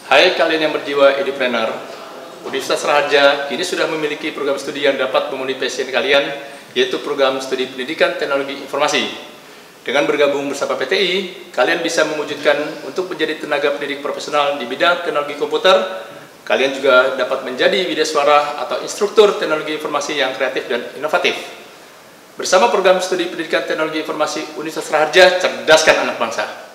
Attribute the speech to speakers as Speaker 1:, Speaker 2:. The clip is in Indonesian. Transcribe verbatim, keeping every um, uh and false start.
Speaker 1: Hai kalian yang berjiwa edupreneur, Universitas Raharja kini sudah memiliki program studi yang dapat memenuhi passion kalian, yaitu program studi Pendidikan Teknologi Informasi. Dengan bergabung bersama P T I, kalian bisa mewujudkan untuk menjadi tenaga pendidik profesional di bidang teknologi komputer. Kalian juga dapat menjadi widesuara atau instruktur teknologi informasi yang kreatif dan inovatif. Bersama program studi Pendidikan Teknologi Informasi Universitas Raharja, cerdaskan anak bangsa.